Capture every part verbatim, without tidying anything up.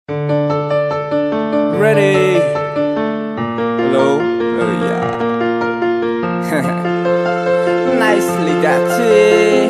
Ready? Hello? Oh yeah. Nicely got it.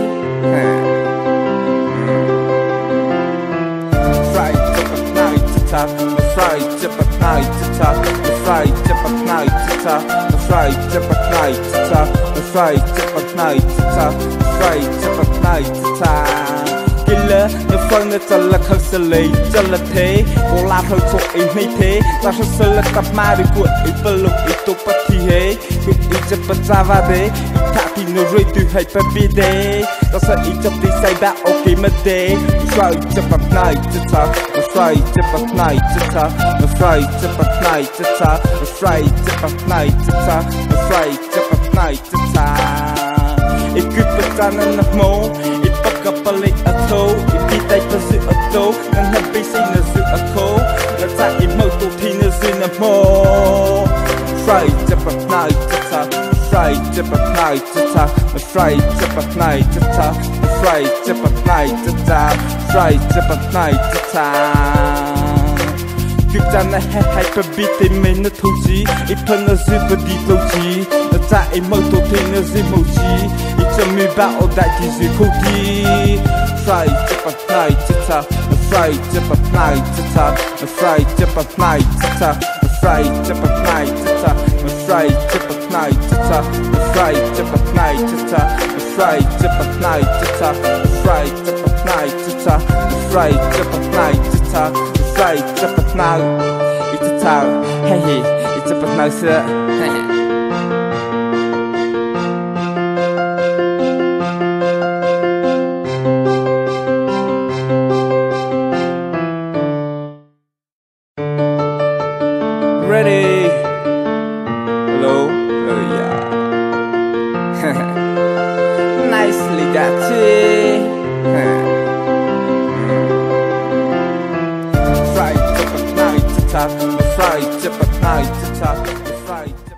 Fried up at night to top. Fried up at night to top. Fried up at night to top. Fried up at night to top. Fried up at night to top. Fried up at night to top. Killer, the phone that's a luck of the late, Jalate, or Lato in Nate, that's a select of Mary good, if a look it to Patti, it's a Patavade, tapping the rate to Hyper day. That's a each of these side that okay, my day. Fried up at night to top, fried up at night to top, fried up at night to top, fried up at night to top, fried up at night to top. It could be done in the mall. Kapalay ato, ipitay pa si ato, nang nabisay na si ako, natay mo to tinazin na mo. Fried up at night to top, fried up at night to top, fried up at night to top, fried up at night to top, fried up at night to top. Cứ cha na hay hay pa biti mình na thu chi, ipan na si pa di lâu chi, natay mo to tinazin mo chi. Tell me about all that is a cookie. Fried up at night to top, fried up at night to top, fried up at night to top, fried up at night to top, fried up at night to top, fried up at night to top, fried up at night to top, fried up at night to top, fried up at night to top, fried up at night. It's a tower, hey, it's up at night, sir. Ready? Hello? Oh yeah. Nicely got it. Fried up at night to top. Fried up at night to top. Fried